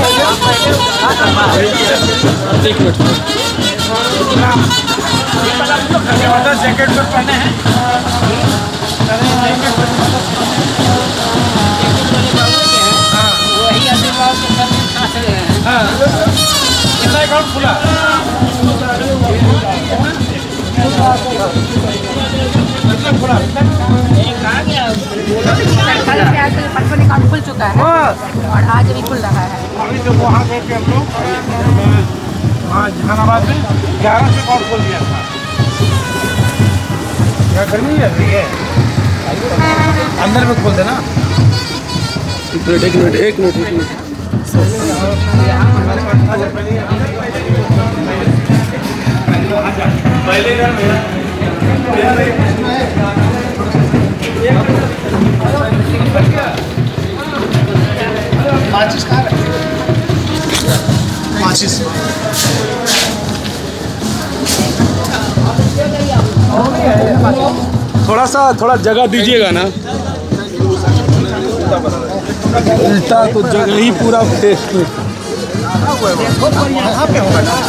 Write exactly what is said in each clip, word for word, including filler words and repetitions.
एक minute jacket पर पहने हैं वही आशीर्वाद कितना अकाउंट खुला पचपन अकाउंट खुल चुका है और आज अभी खुल रहा है। अभी जो वहाँ गए थे हम लोग हाँ जहानाबाद में ग्यारह से अकाउंट खोल दिया था। क्या गर्मी लग रही है अंदर में खोल देना। एक मिनट एक मिनट एक मिनट एक मिनट पहले घर में माचिस खा रहे माचिस थोड़ा सा थोड़ा जगह दीजिएगा ना। इतना तो जगह ही पूरा यहाँ पे होगा ना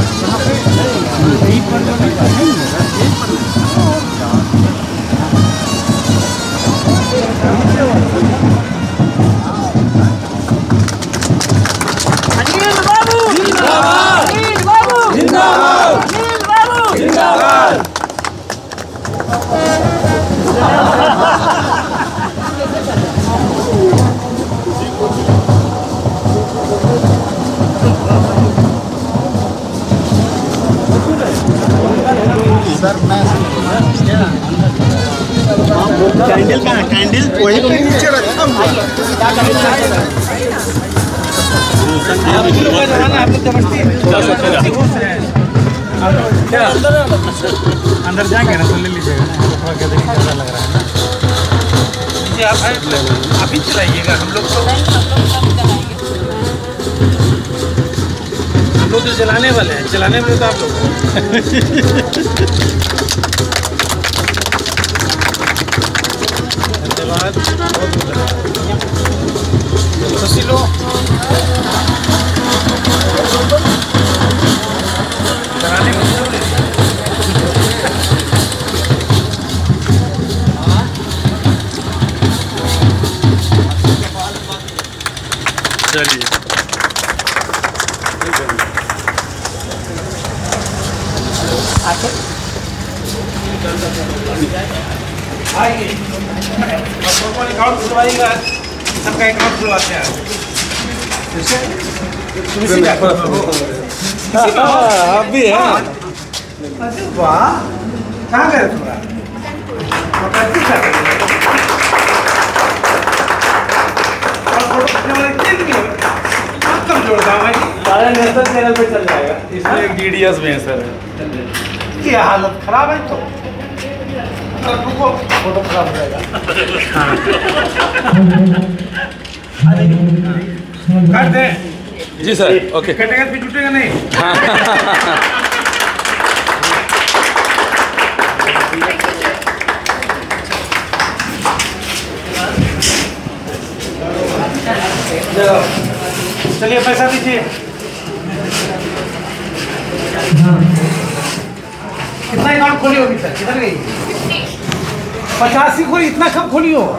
सर मैं कैंडल कहाँ कैंडल वही तो नीचे रखा अंदर जाएंगे ना तो ले लीजिएगा थोड़ा क्या देखिए ज़्यादा लग रहा है ना जी आप आप ही चलाइएगा हम लोग तो हम लोग तो चलाने वाले हैं चलाने वाले तो आप लोग लो चलाने में चलिए आइए अकाउंट खुलवाइएगा सबका अकाउंट खुलवाते हैं आप भी है। वाह कहाँ गए तुम्हारा कम जोड़ता हूँ सारे नेशनल चैनल पे चल जाएगा। इसमें एक डीडीएस में है सर। क्या हालत खराब है तो फोटो खराब हो जाएगा। काट दे जी सर ओके। कटेगा फिर टूटेगा नहीं। चलिए पैसा दीजिए। कितना अकाउंट खोली होगी सर किधर गई? पचासी खोली इतना कब खोली हो?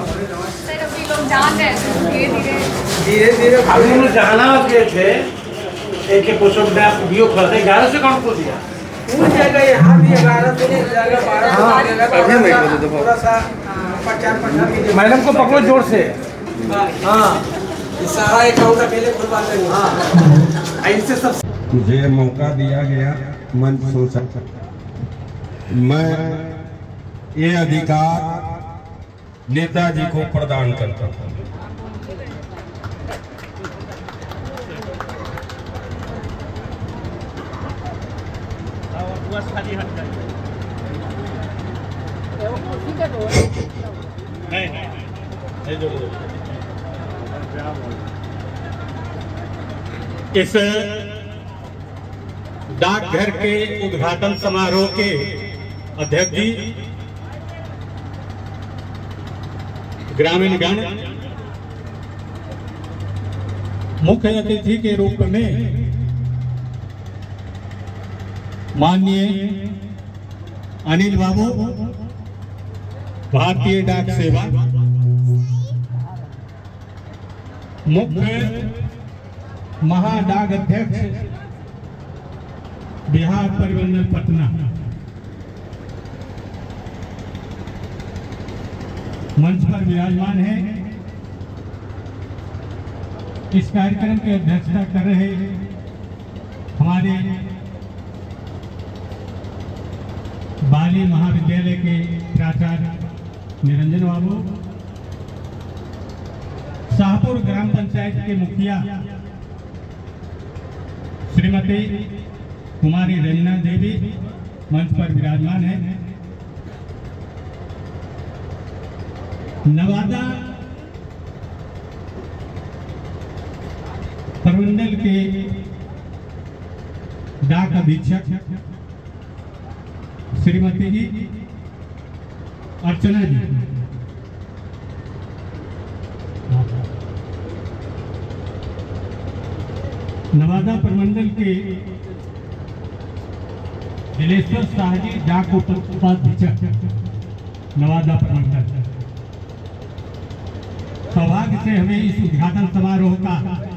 धीरे धीरे अभी हम लोग जहानाबाद गए थे एक के पोस्ट में आप वीडियो खोला था ग्यारह से अकाउंट खोल दिया। उस जगह यहाँ भी ग्यारह से जगह बारह थोड़ा सा पचास पचास मैडम को पकड़ो जोर से। हाँ सारा अकाउंट अकेले खुलवाते हैं। हाँ ऐसे सब मुझे मौका दिया गया मंच सोचा मैं ये अधिकार नेताजी को प्रदान करता था। इस डाकघर के उद्घाटन समारोह के अध्यक्ष जी, ग्रामीण गण, मुख्य अतिथि के रूप में माननीय अनिल बाबू, भारतीय डाक सेवा, मुख्य महाडाक अध्यक्ष बिहार परिमंडल पटना, मंच पर विराजमान है। इस कार्यक्रम की अध्यक्षता कर रहे हमारे बाली महाविद्यालय के प्राचार्य निरंजन बाबू, शाहपुर ग्राम पंचायत के मुखिया श्रीमती कुमारी रंजना देवी मंच पर विराजमान है। नवादा प्रमंडल के डाक अधीक्षक श्रीमती जी अर्चना जी, नवादा प्रमंडल के दिलेश्वर शाह जी डाक उपाधीक्षक नवादा प्रमंडल। सौभाग्य से हमें इस उद्घाटन समारोह का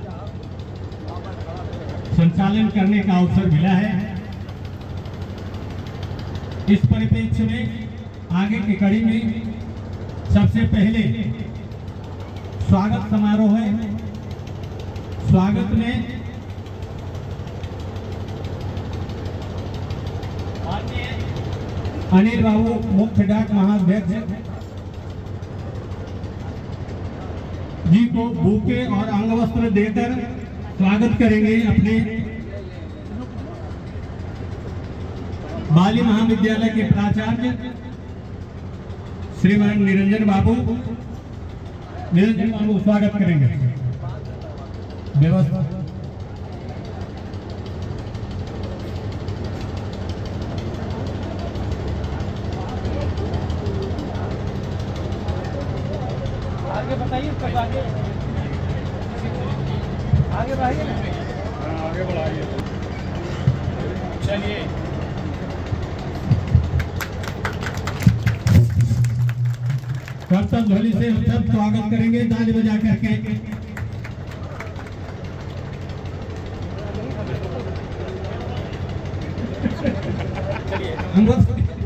संचालन करने का अवसर मिला है। इस परिप्रेक्ष्य में आगे की कड़ी में सबसे पहले स्वागत समारोह है। स्वागत में अनिल बाबू मुख्य डाक महाअध्यक्ष जी को बूके और अंगवस्त्र देकर स्वागत करेंगे अपने बाली महाविद्यालय के प्राचार्य श्रीमान निरंजन बाबू। निरंजन बाबू स्वागत करेंगे। व्यवस्था आगे बताइए, कब आगे आगे बढ़ाइए ना, आगे बढ़ाइए। चलिए कर्तव्य ध्वनि से हम सब स्वागत करेंगे ताली बजा करके। हम बस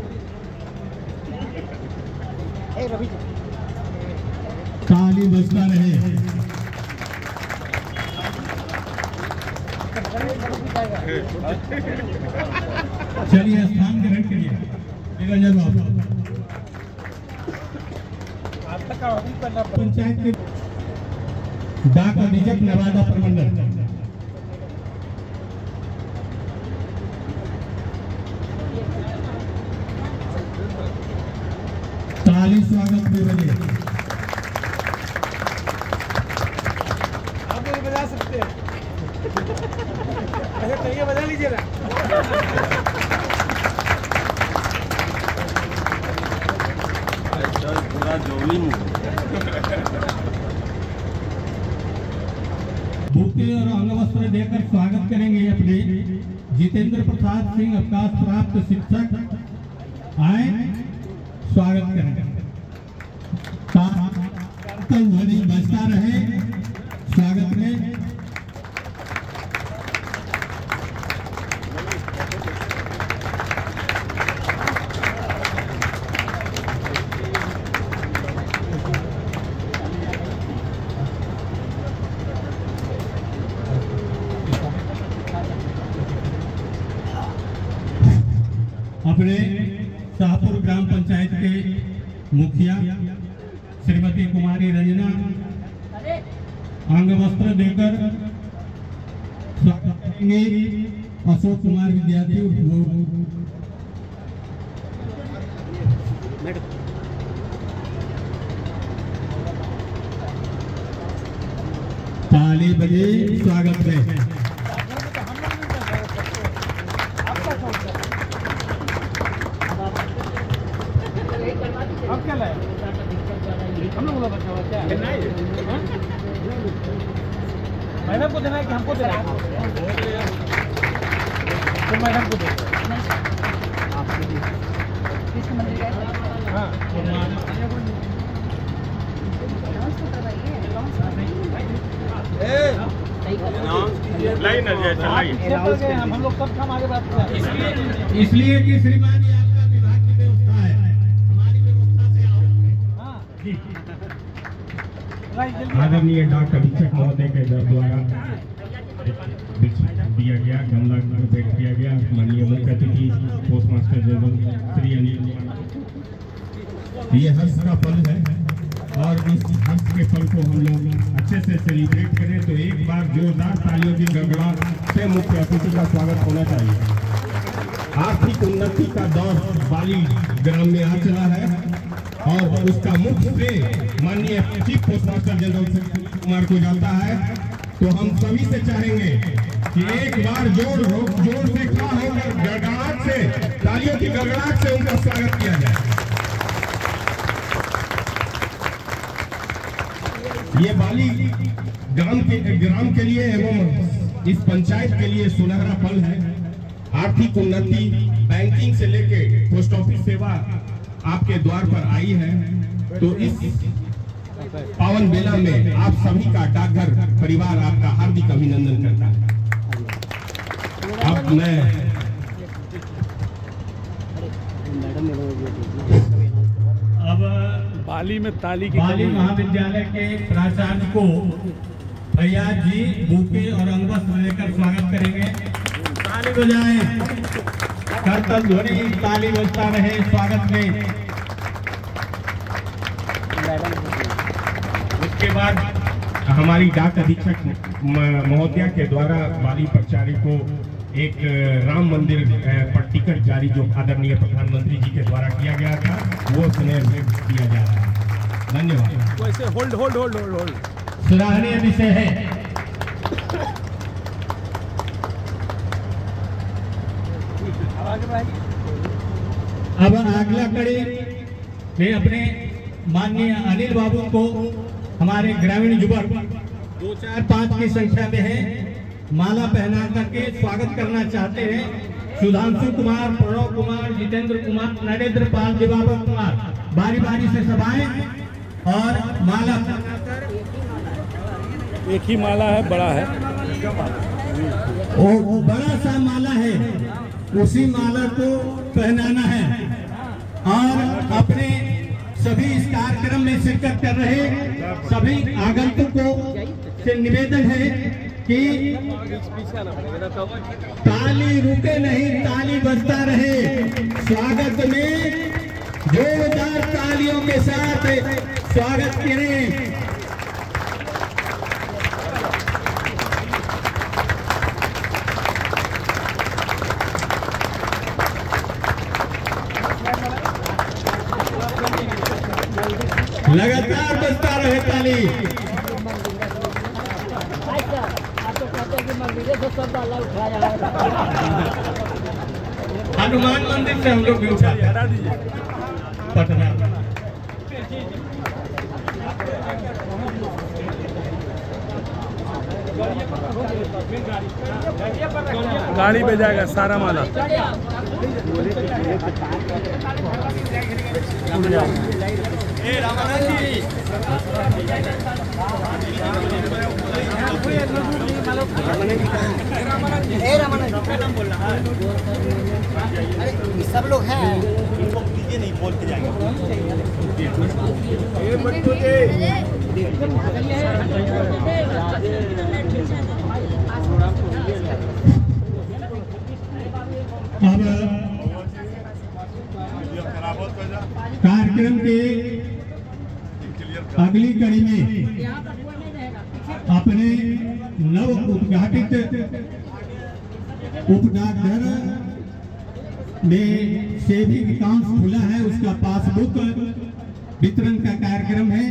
ताली बजता रहे। चलिए स्थान ग्रहण करिए निरंजन बाबू। पंचायत के डाक अधीक्षक नवादा प्रमंडल। ताली स्वागत में बजे। आप लोग बजा सकते हैं। अच्छा कहिए, बजा लीजिए ना। पूरा जोली बूके और अंगवस्त्र देकर स्वागत करेंगे अपने जितेंद्र प्रसाद सिंह अवकाश प्राप्त शिक्षक। आए स्वागत करेंगे। ध्वनि बजता रहे स्वागत में। अपने शाहपुर ग्राम पंचायत के मुखिया श्रीमती कुमारी रंजना अंगवस्त्र देकर स्वागत करेंगे। अशोक कुमार विद्यार्थी ताली बजे स्वागत में। अब क्या लाए? हम लोग बचा हुआ क्या? मैंने तो मैडम को दे कृष्ण मंदिर गए थे? हाँ अनाउंस तो करवाइए, अनाउंस लाइन है जैसा लाइन हम हम लोग सब काम आगे बात कर इसलिए इसलिए कि श्रीमान ये आपका विभाग की व्यवस्था है, हमारी व्यवस्था से आओ। हाँ जी राइट जल्दी आदरणीय डॉक्टर अभिषेक महोदय के द्वारा दिया गया गमला भेंट किया गया माननीय मुख्य अतिथि post master general Shri Anil Kumar. ये हर्ष का फल है और इस हर्ष के फल को हम लोग अच्छे से सेलिब्रेट करें तो एक बार जोरदार तालियों की गड़गड़ाहट से मुख्य अतिथि का स्वागत होना चाहिए। आर्थिक उन्नति का दौर बाली ग्राम में आ चला है और उसका मुख्य श्रेय माननीय chief post master general Kumar को जाता है। तो हम सभी से चाहेंगे कि एक बार जोर जोर से खड़ा होकर गड़गड़ाहट से तालियों की गड़गड़ाहट से उनका स्वागत किया जाए। ये बाली ग्राम के ग्राम के लिए एवं इस पंचायत के लिए सुनहरा पल है। आर्थिक उन्नति बैंकिंग से लेके पोस्ट ऑफिस सेवा आपके द्वार पर आई है। तो इस पावन बेला में आप सभी का डाकघर परिवार आपका हार्दिक अभिनंदन करता है। अब मैं अब बाली में ताली की बाली महाविद्यालय के प्राचार्य को फैयाज जी बुके और अंगवस्त्र लेकर स्वागत करेंगे। ताली बजाएं, करतल ध्वनि ताली बजता रहे स्वागत में। उसके बाद हमारी डाक अधीक्षक महोदया के द्वारा बाली प्रचारी को एक राम मंदिर पर टिकट जारी जो आदरणीय प्रधानमंत्री जी के द्वारा किया गया था वो स्नेह व्यक्त किया जा रहा है। धन्यवाद। वैसे hold hold hold hold hold सराहनीय विषय है। अब अगला कड़ी में अपने माननीय अनिल बाबू को हमारे ग्रामीण युवक दो चार पांच की संख्या में है माला पहना करके स्वागत करना चाहते हैं। सुधांशु कुमार, प्रणव कुमार, जितेंद्र कुमार, नरेंद्र पाल, दिवाकर कुमार बारी बारी से सब आए और माला एक ही माला है, बड़ा है, वो बड़ा सा माला है, उसी माला को पहनाना है और अपने सभी इस कार्यक्रम में शिरकत कर रहे सभी आगंतुकों से निवेदन है कि ताली रुके नहीं, ताली बजता रहे। स्वागत में जोरदार तालियों के साथ स्वागत करें। लगातार बजता रहे ताली। हनुमान मंदिर से हम लोग भी उठा पटना। गाड़ी पे जाएगा सारा माला। सब लोग हैं इनको दीजिए नहीं बोल के जाएंगे। कार्यक्रम के अगली कड़ी में अपने नव उद्घाटित उपडाकघर में सेविंग अकाउंट खुला है, उसका पासबुक वितरण का कार्यक्रम है।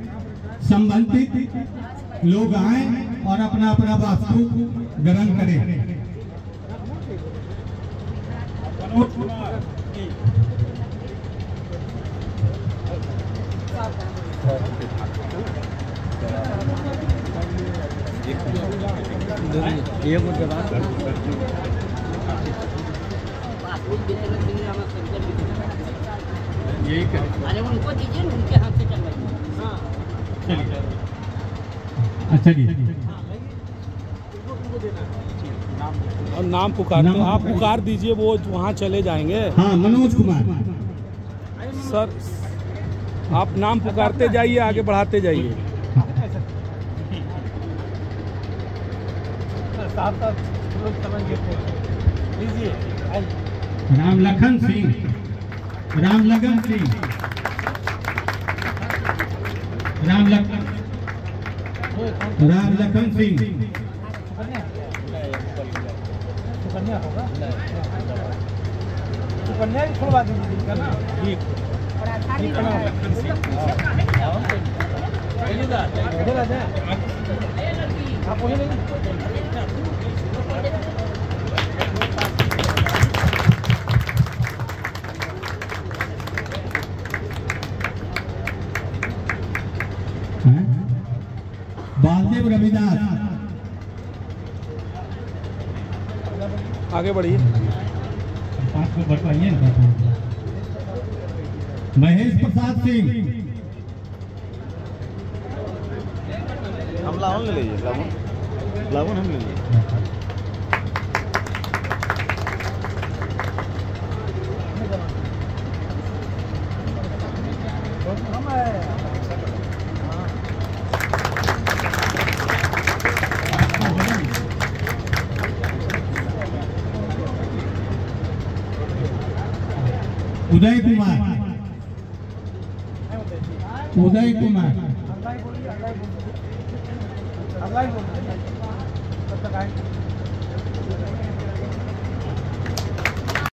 संबंधित लोग आए और अपना अपना पासबुक ग्रहण करें। ये मुद्दे बात यही कर अरे उनको दीजिए उनके हाथ से चलवाइए। हाँ अच्छा जी और नाम पुकारते हैं, आप पुकार दीजिए, वो वहाँ चले जाएंगे। हाँ मनोज कुमार। सर आप नाम पुकारते जाइए, आगे बढ़ाते जाइए। राम लखन सिंह, राम लगन सिंह, राम लखन राम लखन सिंह, सुकन्या होगा, सुकन्या ही खुलवा दीजिए ना। ठीक आप वही नहीं बालदेव रविदास, आगे बढ़िए। पाँच को बढ़वाइए ना। महेश प्रसाद सिंह, हम लावन ले लीजिए, लावन लावन हम ले लीजिए। उदय कुमार, उदय कुमार, अगला ही बोलिए, तब तक आएंगे।